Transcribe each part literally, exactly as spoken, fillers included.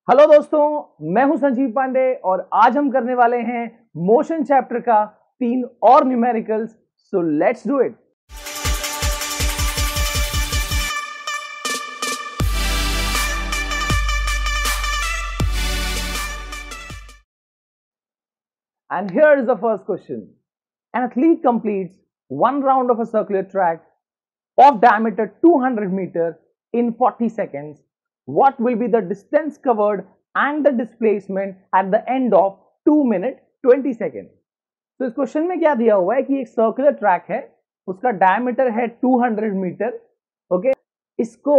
Hello दोस्तों, मैं हूं संजीव पांडे और आज हम करने वाले हैं मोशन चैप्टर का तीन और numericals. So let's do it. And here is the first question. An athlete completes one round of a circular track of diameter two hundred meter in forty seconds. What will be the distance covered and the displacement at the end of two minute twenty seconds? तो इस question में क्या दिया हुआ है कि एक circular track है, उसका डायमीटर है दो सौ मीटर। ओके, इसको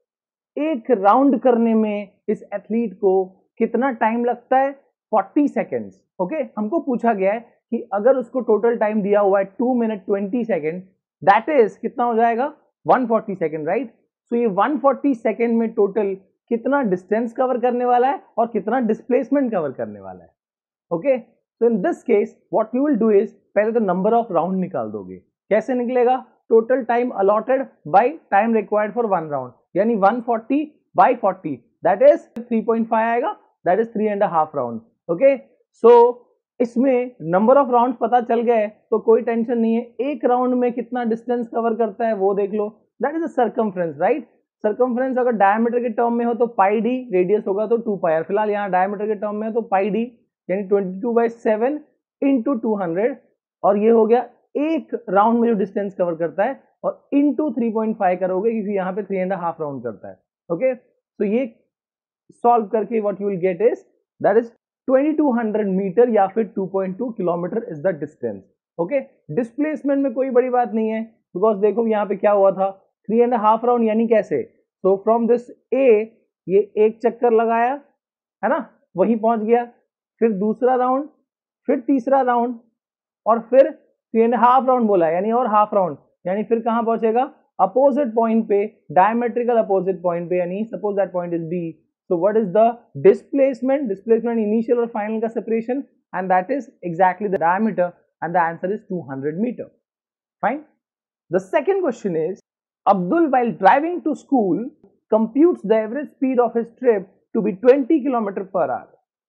एक राउंड करने में इस एथलीट को कितना टाइम लगता है? चालीस सेकेंड्स। ओके, हमको पूछा गया है कि अगर उसको टोटल टाइम दिया हुआ है two minute twenty second, that is कितना हो जाएगा? One forty second, right? So ये वन फोर्टी सेकेंड में टोटल कितना डिस्टेंस कवर करने वाला है और कितना डिस्प्लेसमेंट कवर करने वाला है। Okay, so in this case what you will do is, पहले तो नंबर ऑफ राउंड निकाल दोगे। कैसे निकलेगा? Total time allotted by time required for one round, यानी one forty by forty, that is three point five आएगा, that is three and half round. Okay, so इसमें number of rounds पता चल गए तो कोई टेंशन नहीं है। एक राउंड में कितना डिस्टेंस कवर करता है वो देख लो, that is a circumference, right? Circumference अगर डायमीटर के टर्म में हो तो पाई डी, रेडियस होगा तो टू पाई आर। फिलहाल यहाँ डायमीटर के टर्म में है तो पाई डी यानी twenty two by seven into two hundred, और ये हो गया एक राउंड में जो डिस्टेंस कवर करता है, और इंटू थ्री पॉइंट फाइव करोगे क्योंकि यहाँ पे थ्री एंड हाफ राउंड करता है। ओके, तो ये सॉल्व करके what you will get is that is twenty two hundred metre या फिर two point two kilometre is the distance. Okay, displacement में कोई बड़ी बात नहीं है बिकॉज देखो यहाँ पे क्या हुआ था, थ्री एंड हाफ राउंड, यानी कैसे? सो फ्रॉम दिस ए ये एक चक्कर लगाया है ना, वहीं पहुंच गया, फिर दूसरा राउंड, फिर तीसरा राउंड, और फिर थ्री एंड हाफ राउंड बोला यानी और हाफ राउंड, यानी फिर कहां पहुंचेगा? अपोजिट पॉइंट पे, डायमेट्रिकल अपोजिट पॉइंट पे, यानी suppose that point is D. So what is the displacement? Displacement initial और final का separation, and that is exactly the diameter, and the answer is two hundred meter. Fine. The second question is, Abdul while driving to school computes the average speed of his trip to be twenty kilometers per hour.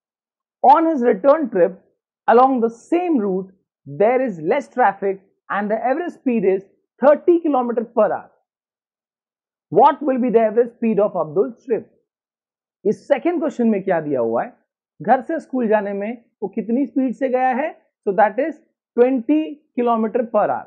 On his return trip along the same route, there is less traffic and the average speed is thirty kilometers per hour. What will be the average speed of Abdul's trip? इस second question में क्या दिया हुआ है? घर से school जाने में वो कितनी स्पीड से गया है? So that is twenty kilometre per hour.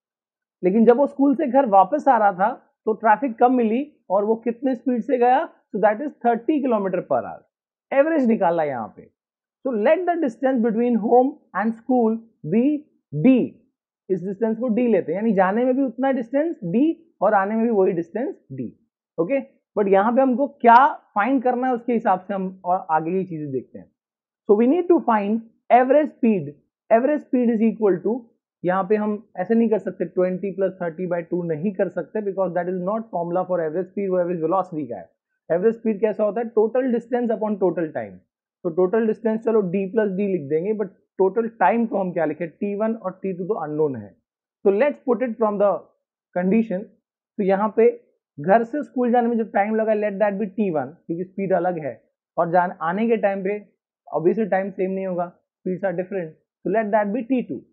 लेकिन जब वो स्कूल से घर वापस आ रहा था तो ट्रैफिक कम मिली और वो कितने स्पीड से गया? So that is thirty kilometre per hour. Average निकाला यहाँ पे। So let the distance between home and school be D. इस डिस्टेंस को डी लेते हैं, यानी जाने में भी उतना डिस्टेंस डी और आने में भी वही डिस्टेंस डी। ओके, बट यहां पे हमको क्या फाइंड करना है उसके हिसाब से हम और आगे की चीजें देखते हैं। So we need to find average speed. Average speed is equal to, यहाँ पे हम ऐसे नहीं कर सकते twenty plus thirty by two नहीं कर सकते because that is not formula for average speed, वो एवरेज वेलोसिटी का है। एवरेज स्पीड कैसा होता है? Total distance upon total time. तो टोटल डिस्टेंस चलो डी प्लस डी लिख देंगे, बट टोटल टाइम को हम क्या लिखे? टी वन और टी टू तो अननोन है। तो let's put it from the condition. तो यहाँ पे घर से स्कूल जाने में जो टाइम लगा, let that be T one, क्योंकि स्पीड अलग है, और जान आने के टाइम पे ऑब्वियसली टाइम सेम नहीं होगा, स्पीड्स आर डिफरेंट, तो let that be T two.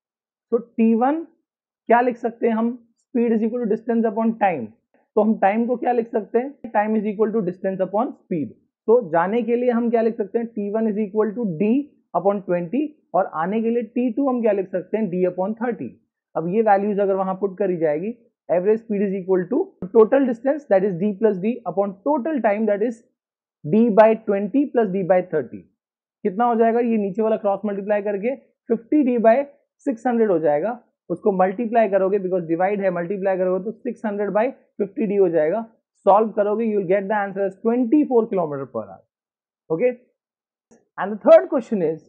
तो टी वन क्या लिख सकते हैं हम? Speed is equal to distance upon time. तो हम टाइम को क्या लिख सकते हैं? Time is equal to distance upon speed. तो जाने के लिए हम क्या लिख सकते हैं? T one is equal to D upon twenty, और आने के लिए टी टू हम क्या लिख सकते हैं? D upon thirty. अब ये वैल्यूज अगर वहां पुट करी जाएगी, average speed is equal to total distance that is D plus D upon total time that is D by twenty plus D by thirty. कितना हो जाएगा? ये नीचे वाला क्रॉस मल्टीप्लाई करके fifty D by six hundred हो जाएगा। उसको मल्टीप्लाई करोगे बिकॉज डिवाइड है, मल्टीप्लाई करोगे तो six hundred by fifty D हो जाएगा। सॉल्व करोगे you will get the answer as twenty four kilometre per hour. Okay, and the third question is,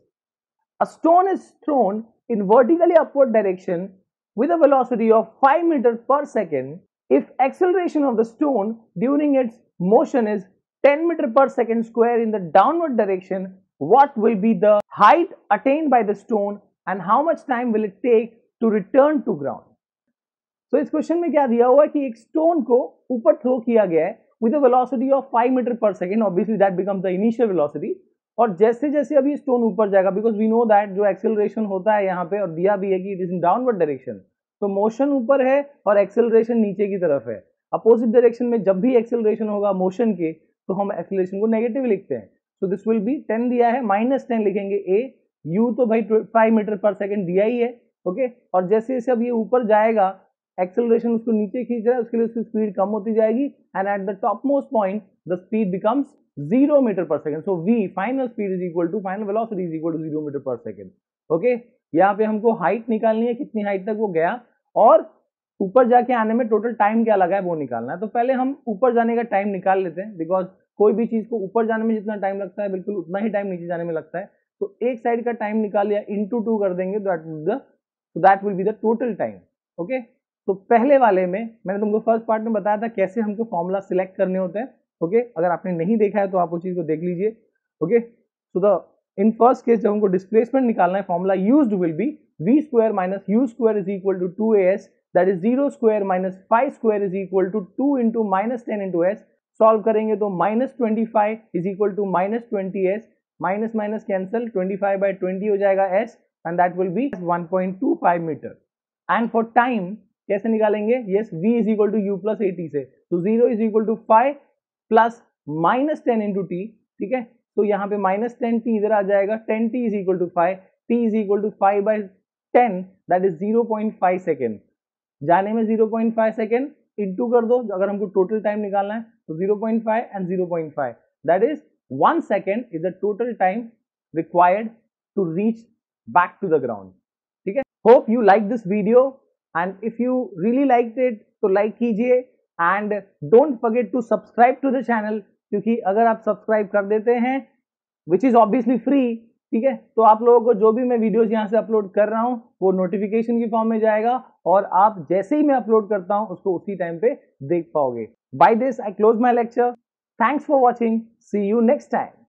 a stone is thrown in vertically upward direction with a velocity of five meters per second. If acceleration of the stone during its motion is ten meters per second square in the downward direction, what will be the height attained by the stone and how much time will it take to return to ground? So इस question में क्या दिया हुआ है कि एक stone को ऊपर थ्रो किया गया है with a velocity of five metre per second, obviously that becomes the initial velocity. और जैसे जैसे अभी स्टोन ऊपर जाएगा, बिकॉज वी नो दैट जो एक्सेलरेशन होता है यहाँ पे और दिया भी है कि it is in downward direction, तो मोशन ऊपर है और एक्सेलरेशन नीचे की तरफ है। अपोजिट डायरेक्शन में जब भी एक्सेलरेशन होगा मोशन के, तो हम एक्सेलरेशन को नेगेटिव लिखते हैं। तो दिस विल बी टेन दिया है, माइनस टेन लिखेंगे ए, यू तो भाई फाइव मीटर पर सेकेंड दिया ही है, ओके। और जैसे जैसे अब ये ऊपर जाएगा, एक्सेलरेशन उसको नीचे खींच रहा है, उसके लिए उसकी स्पीड कम होती जाएगी, and at the top most point the speed becomes zero metre per second. So we final speed is equal to final velocity is equal to zero metre per second, okay. यहाँ पे हमको height निकालनी है, कितनी height तक वो गया और ऊपर जाके आने में टोटल टाइम क्या लगा है वो निकालना है। तो पहले हम ऊपर जाने का टाइम निकाल लेते हैं, बिकॉज कोई भी चीज को ऊपर जाने में जितना टाइम लगता है बिल्कुल उतना ही टाइम नीचे जाने में लगता है। तो एक साइड का टाइम निकाल लिया, इंटू टू कर देंगे, that will be the total time, okay. तो पहले वाले में मैंने तुमको फर्स्ट पार्ट में बताया था कैसे हमको फॉर्मूला सिलेक्ट करने होते हैं, ओके okay? अगर आपने नहीं देखा है तो आप उस चीज को देख लीजिए, okay. So the in first case जब हमको डिस्प्लेसमेंट निकालना है, formula used will be v square minus u square is equal to two A S, that is zero square minus five square is equal to two into minus ten into S. Solve करेंगे तो minus twenty five is equal to minus twenty S, minus minus cancel, twenty five by twenty हो जाएगा s, and that will be one point two five metre. And for time कैसे निकालेंगे, yes v is equal to u plus AT से, तो zero is equal to five plus minus ten into T, ठीक है। तो यहाँ पे minus ten T इधर आ जाएगा, ten T is equal to five, T is equal to five by ten, that is zero point five second. जाने में zero point five second, into कर दो, अगर हमको टोटल टाइम निकालना है तो zero point five and zero point five, that is one second is the total time required to reach back to the ground, ठीक है। Hope you like this video, and if you really like it तो like कीजिए, and don't forget to subscribe to the channel, क्योंकि अगर आप subscribe कर देते हैं, विच इज ऑब्वियसली फ्री, ठीक है, तो आप लोगों को जो भी मैं वीडियोस यहाँ से अपलोड कर रहा हूँ वो नोटिफिकेशन की फॉर्म में जाएगा और आप जैसे ही मैं अपलोड करता हूँ उसको उसी टाइम पे देख पाओगे। By this I close my lecture, thanks for watching, see you next time.